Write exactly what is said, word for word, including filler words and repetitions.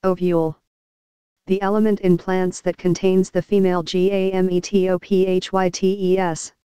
Ovule. The element in plants that contains the female gametophytes.